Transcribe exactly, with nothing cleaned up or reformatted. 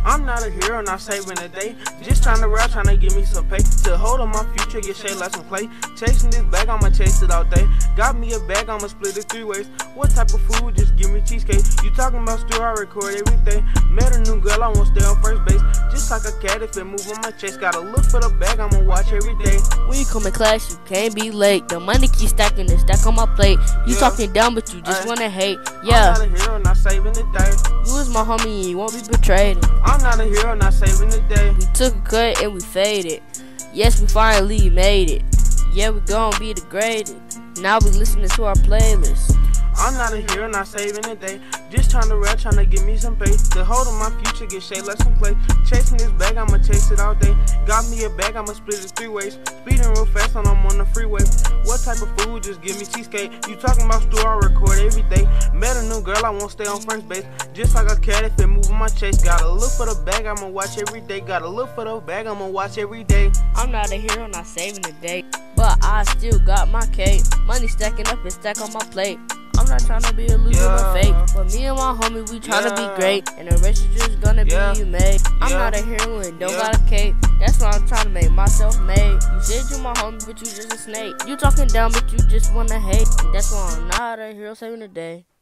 I'm not a hero, not saving the day. Just trying to rap, trying to give me some pay. To hold on my future, get shaped like some clay. Chasing this bag, I'ma chase it all day. Got me a bag, I'ma split it three ways. What type of food? Just give me cheesecake. You talking about still, I record everything. Met a new girl, I won't stay on first base. Just like a cat, if it move on my chest. Gotta look for the bag, I'ma watch every day. When you come in class, you can't be late. The money keep stacking and stack on my plate. You Yeah. talking down, but you just Ay. wanna hate. Yeah, I'm not a hero, not saving the day. you was my homie and you won't be betrayed. I'm not a hero, not saving the day. We took a cut and we faded. Yes, we finally made it. Yeah, we gon' be degraded. Now we listening to our playlist. I'm not a hero, not saving the day. Just trying to rap, trying to give me some pay. To hold on my future, get shaped like some clay. Chasing this bag, I'ma chase it all day. Got me a bag, I'ma split it three ways. Speeding real fast when I'm on the freeway. What type of food? Just give me cheesecake. You talking about store, I record every day. Met a new girl, I won't stay on first base. Just like a cat, if it move on my chase. Gotta look for the bag, I'ma watch every day. Gotta look for the bag, I'ma watch every day. I'm not a hero, not saving the day, but I still got my cake. Money stacking up and stack on my plate. I'm not trying to be a loser Yeah. or fake, but me and my homie, we trying to Yeah. be great, and the rest is just gonna Yeah. be made. I'm Yeah. not a hero and don't Yeah. got a cake. That's why I'm trying to make myself made. You said you my homie, but you just a snake. You talking down, but you just wanna hate. That's why I'm not a hero saving the day.